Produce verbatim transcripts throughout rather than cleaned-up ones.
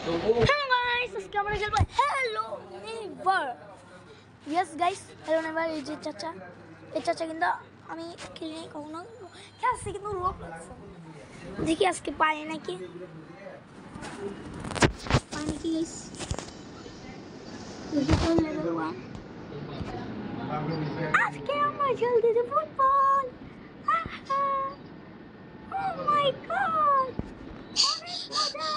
Hello guys, আজকে আমরা খেলবো Hello Neighbor. Yes guys, Hello Neighbor. এই যে চাচা, এই চাচা কিন্তু আমি খেলি কখনো খেলছি কিন্তু লোক লাগছে। দেখি আজকে পাই নাকি পাই নাকি গাইস। Level one. আজকে আমরা খেলতেছি ফুটবল। Oh my god! অনেক মজা।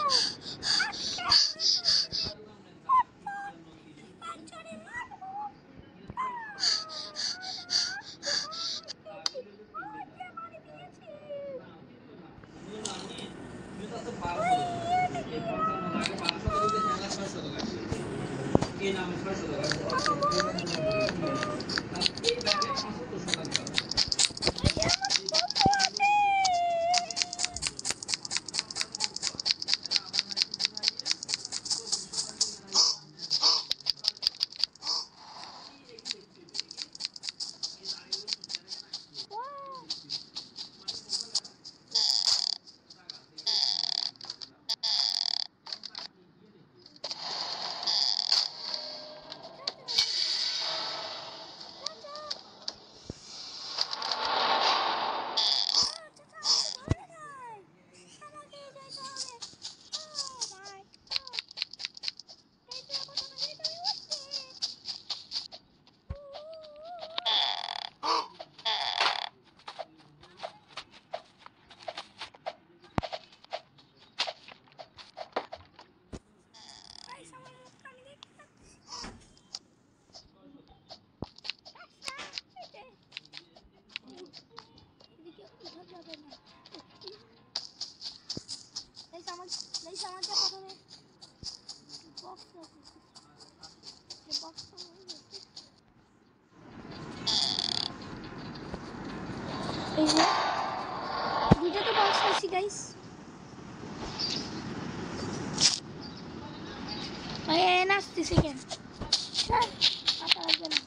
দুটো তো বক্স আছে গাইস। ভাই নাচতেছে কেন? মাথা লাগবে না।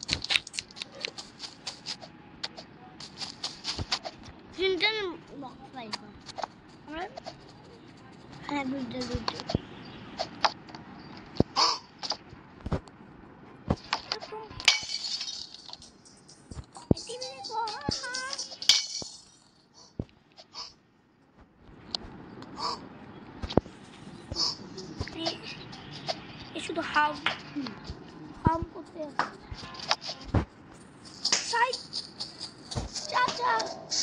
তিনটা বক্স পাইবো আমরা। হ্যাঁ দুইটা দুইটা শুধু হাম হাম করতে আছে। চাচা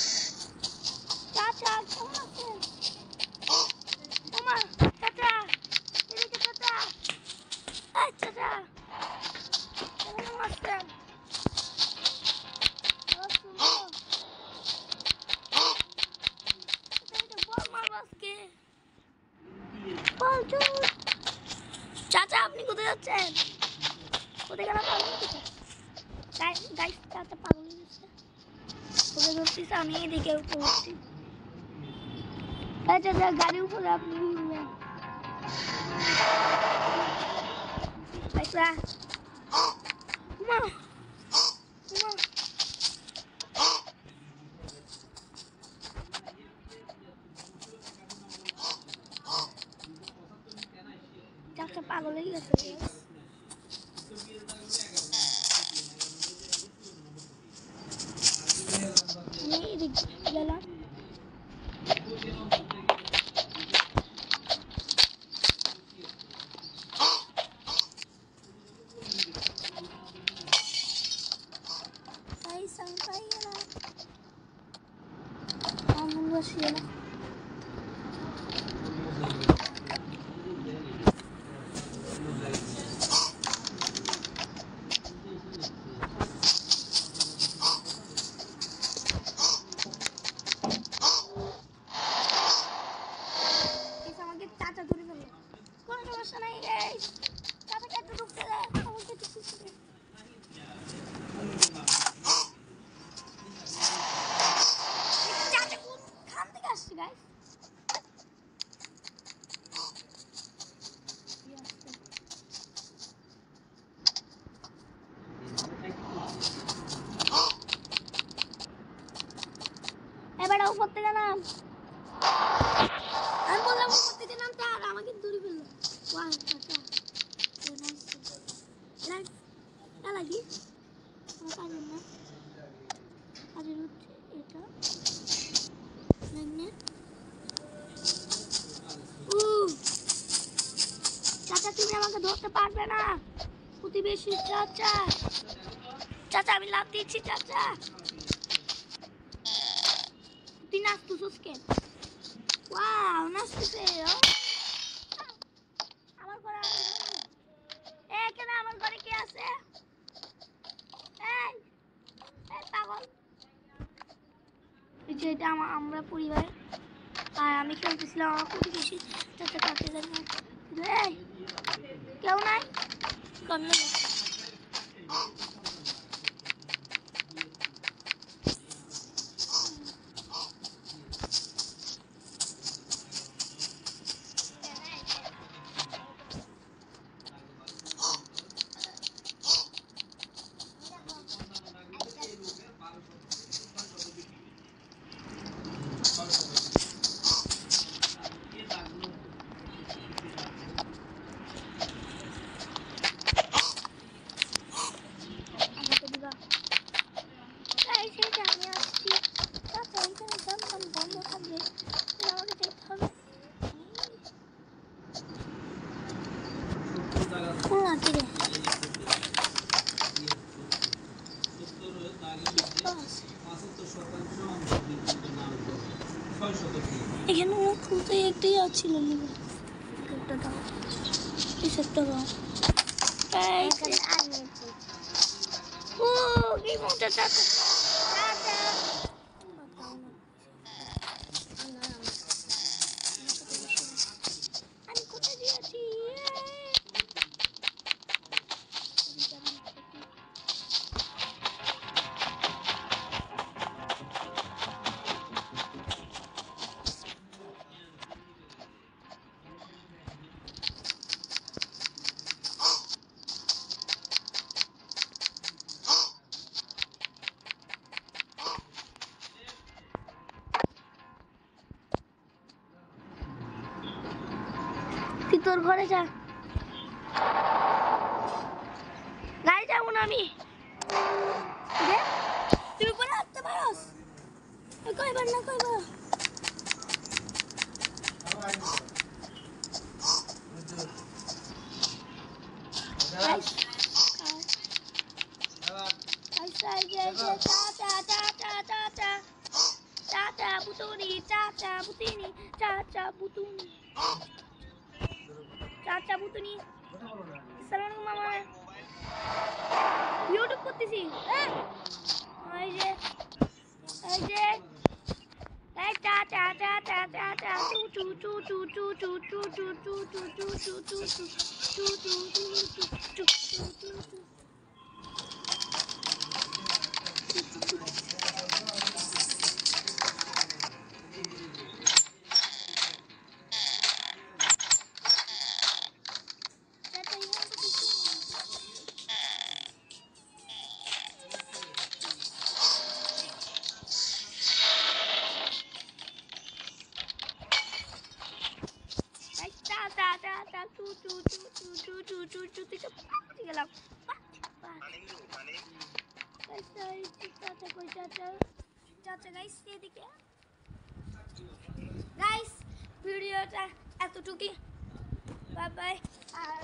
চাচা কেমন আছেন? তোমার চাচা এদিকে চাচা। এই চাচা কেমন আছেন? চাচা আপনি কোথায় যাচ্ছেন? কোথায় গেল? গাইস চাচা পাগল হয়ে গেছে। কোথায় ধরতেছে? আমি এদিকে উঠছি। চাচা গাড়ির উপরে আপনি উঠবেন। চাচা মা মা চাচা পাগল হয়ে গেছে। আমি এদিকে গেলাম। আমি পাই গেলাম। আমার বসিয়ে না চাচা ধরে ফেলে। কোনো সমস্যা নাই গাইস, চাচাকে একটু ঢুকতে দেয়। আমাকে একটু খুশি দে। চাচা কোন খান থেকে আসছে গাইস? এবার উপর থেকে নাম। আমি বললাম উপর থেকে নামতে, আর আমাকে দূরে ফেললো। ওয়াও করি কাজের না কাজের হচ্ছে এটা ম্যাগনেট উ চাচা তুমি আমাকে ধরতে পারবে না প্রতিবেশী চাচা চাচা আমি লাভ দিচ্ছি চাচা তুই নাচতেছিস কেন ওয়াও নাচতেছে আমার ঘরে এখানে আমার ঘরে কে আছে এই এই পাগল এই যে এটা আমরা পরিবার আর আমি খেলতেছিলাম আমার প্রতিবেশী চাচা কাছে জানি এই কেউ নাই কমে এখানে খুলতে একটাই আছিল একটা দাও এই সেটটা দাও ও কি মোটা চাচা চাচা আমি কোথায় দিয়েছি তুই তোর ঘরে যা গাড়ি যাবো না আমি তুই উপরে আসতে পারস কয়বার না কয়বার চাচা বুতুনি চাচা বুতুনি চাচা বুতুনি চাচা বুতুনি আসসালামু মামা ইউটিউব করতেছি এই যে এই যে এই চাচা চাচা চাচা টু টু টু টু টু টু টু টু টু টু টু টু টু টু টু টু টু টু গাইস ভিডিওটা এতটুকুই বাই বাই।